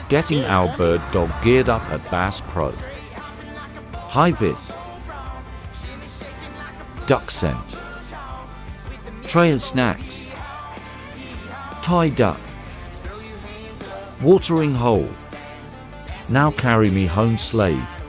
Getting our bird dog geared up at Bass Pro. High vis. Duck scent. Tray and snacks. Tie duck. Watering hole. Now carry me home, slave.